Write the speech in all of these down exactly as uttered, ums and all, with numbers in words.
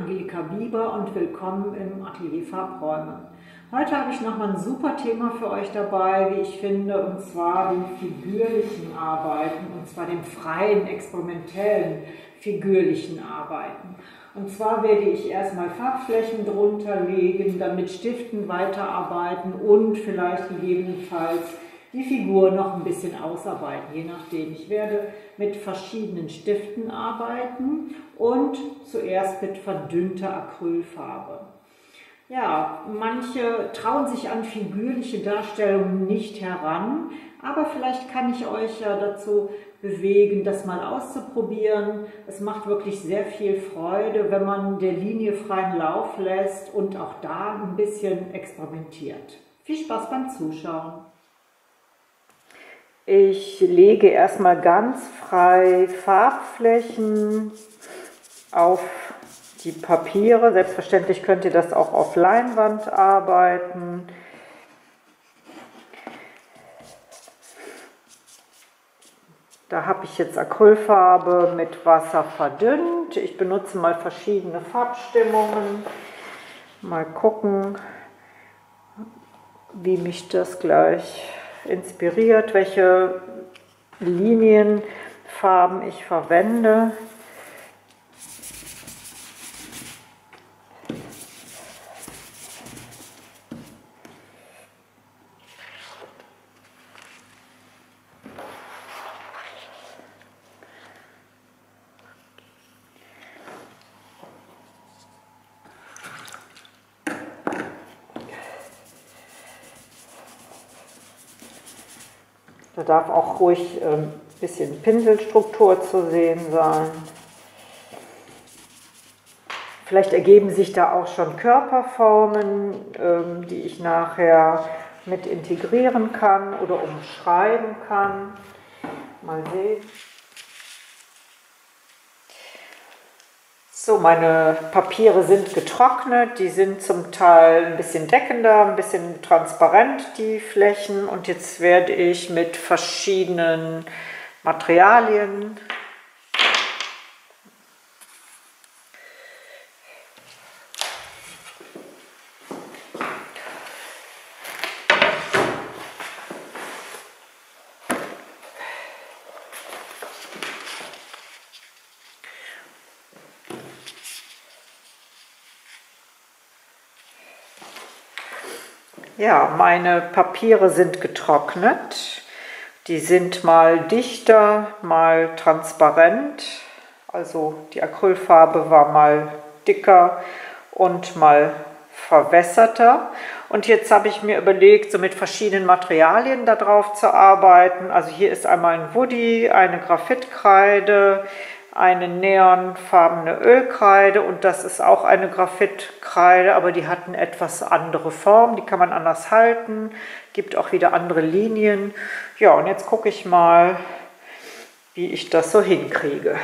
Angelika Bieber und willkommen im Atelier Farbräume. Heute habe ich nochmal ein super Thema für euch dabei, wie ich finde, und zwar den figürlichen Arbeiten, und zwar dem freien, experimentellen, figürlichen Arbeiten. Und zwar werde ich erstmal Farbflächen drunter legen, dann mit Stiften weiterarbeiten und vielleicht gegebenenfalls die Figur noch ein bisschen ausarbeiten, je nachdem. Ich werde mit verschiedenen Stiften arbeiten und zuerst mit verdünnter Acrylfarbe. Ja, manche trauen sich an figürliche Darstellungen nicht heran, aber vielleicht kann ich euch ja dazu bewegen, das mal auszuprobieren. Es macht wirklich sehr viel Freude, wenn man der Linie freien Lauf lässt und auch da ein bisschen experimentiert. Viel Spaß beim Zuschauen! Ich lege erstmal ganz frei Farbflächen auf die Papiere. Selbstverständlich könnt ihr das auch auf Leinwand arbeiten. Da habe ich jetzt Acrylfarbe mit Wasser verdünnt. Ich benutze mal verschiedene Farbstimmungen. Mal gucken, wie mich das gleich inspiriert, welche Linienfarben ich verwende. Da darf auch ruhig ein ähm, bisschen Pinselstruktur zu sehen sein. Vielleicht ergeben sich da auch schon Körperformen, ähm, die ich nachher mit integrieren kann oder umschreiben kann. Mal sehen. So, meine Papiere sind getrocknet, die sind zum Teil ein bisschen deckender, ein bisschen transparent, die Flächen. Und jetzt werde ich mit verschiedenen Materialien Ja, meine Papiere sind getrocknet. Die sind mal dichter, mal transparent. Also die Acrylfarbe war mal dicker und mal verwässerter. Und jetzt habe ich mir überlegt, so mit verschiedenen Materialien da drauf zu arbeiten. Also hier ist einmal ein Woody, eine Graphitkreide, eine neonfarbene Ölkreide und das ist auch eine Graphitkreide, aber die hat eine etwas andere Form, die kann man anders halten, gibt auch wieder andere Linien. Ja, und jetzt gucke ich mal, wie ich das so hinkriege.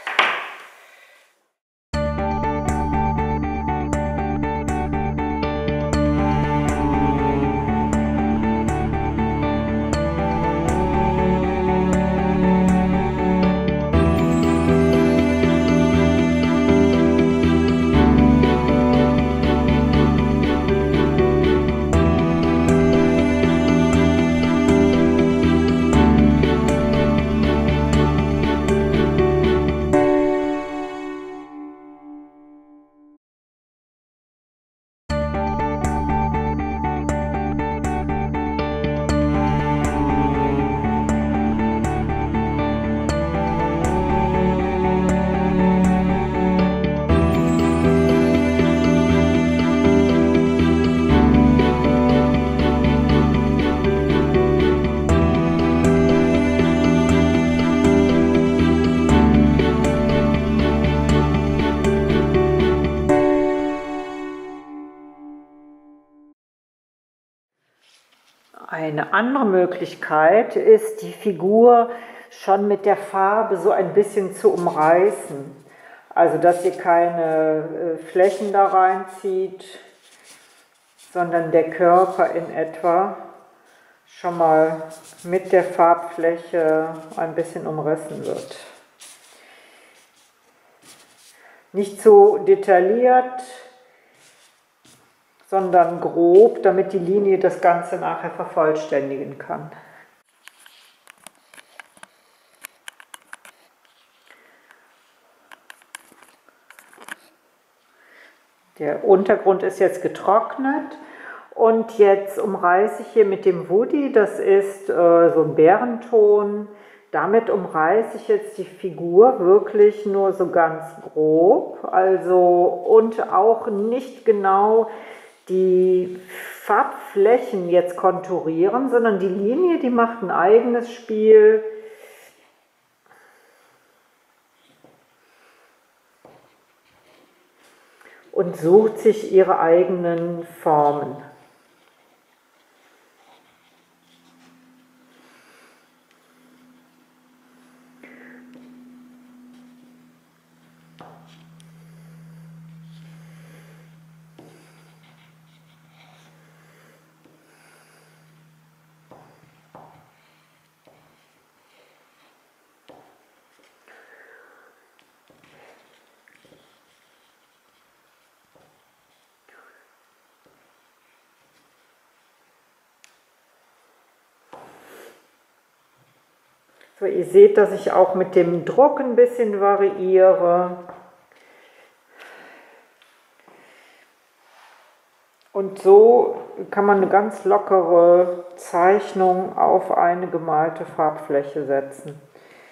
Eine andere Möglichkeit ist, die Figur schon mit der Farbe so ein bisschen zu umreißen. Also, dass ihr keine äh, Flächen da reinzieht, sondern der Körper in etwa schon mal mit der Farbfläche ein bisschen umrissen wird. Nicht zu detailliert, sondern grob, damit die Linie das Ganze nachher vervollständigen kann. Der Untergrund ist jetzt getrocknet und jetzt umreiße ich hier mit dem Woody, das ist äh, so ein Bärenton, damit umreiße ich jetzt die Figur wirklich nur so ganz grob, also und auch nicht genau die Farbflächen jetzt konturieren, sondern die Linie, die macht ein eigenes Spiel. Und sucht sich ihre eigenen Formen. So, ihr seht, dass ich auch mit dem Druck ein bisschen variiere. Und so kann man eine ganz lockere Zeichnung auf eine gemalte Farbfläche setzen.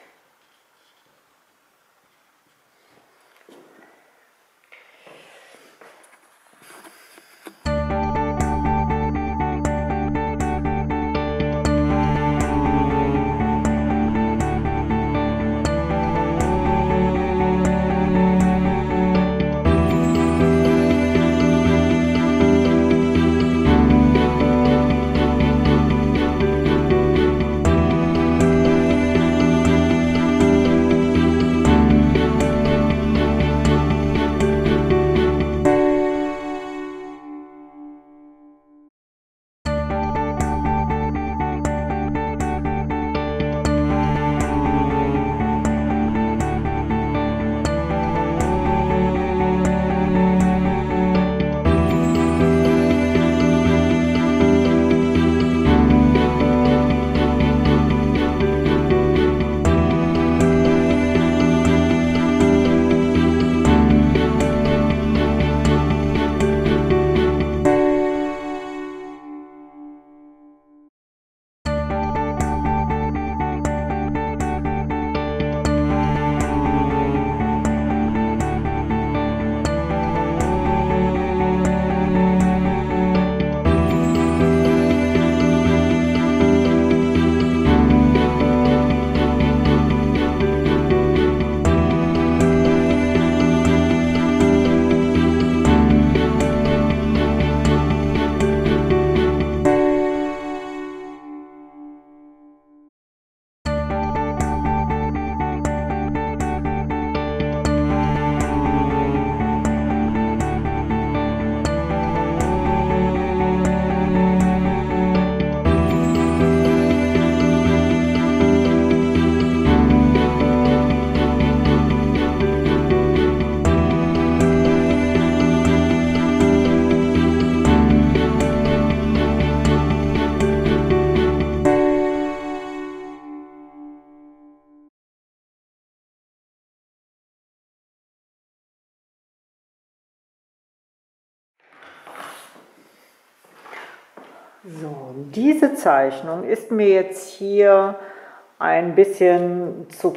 So, diese Zeichnung ist mir jetzt hier ein bisschen zu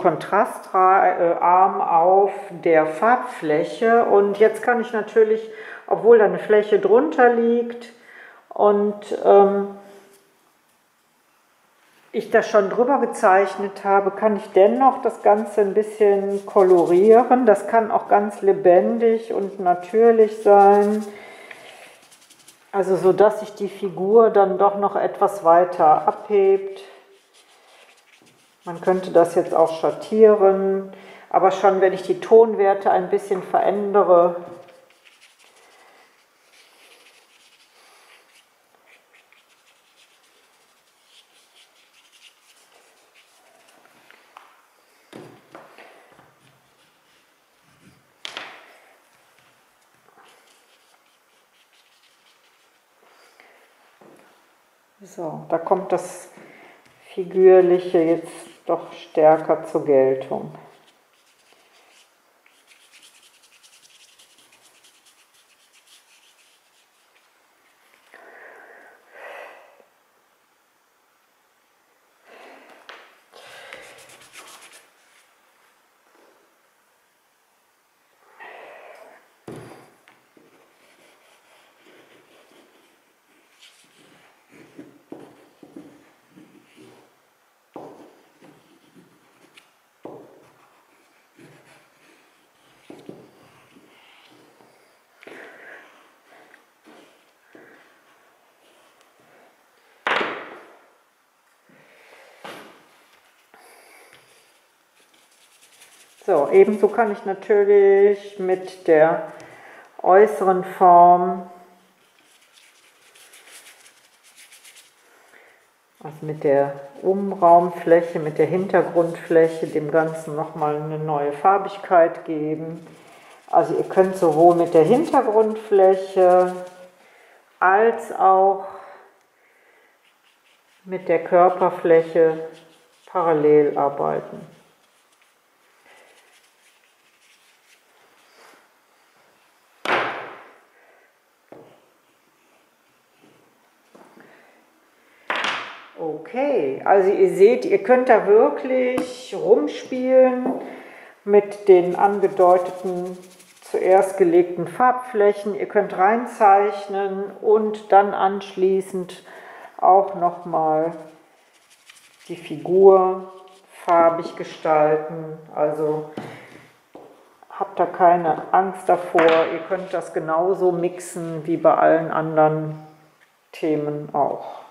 kontrastarm auf der Farbfläche und jetzt kann ich natürlich, obwohl da eine Fläche drunter liegt und ähm, ich das schon drüber gezeichnet habe, kann ich dennoch das Ganze ein bisschen kolorieren. Das kann auch ganz lebendig und natürlich sein. Also so, dass sich die Figur dann doch noch etwas weiter abhebt. Man könnte das jetzt auch schattieren, aber schon wenn ich die Tonwerte ein bisschen verändere, So, da kommt das Figürliche jetzt doch stärker zur Geltung. So, ebenso kann ich natürlich mit der äußeren Form, also mit der Umraumfläche, mit der Hintergrundfläche, dem Ganzen nochmal eine neue Farbigkeit geben. Also ihr könnt sowohl mit der Hintergrundfläche als auch mit der Körperfläche parallel arbeiten. Okay, also ihr seht, ihr könnt da wirklich rumspielen mit den angedeuteten, zuerst gelegten Farbflächen. Ihr könnt reinzeichnen und dann anschließend auch nochmal die Figur farbig gestalten. Also habt da keine Angst davor. Ihr könnt das genauso mixen wie bei allen anderen Themen auch.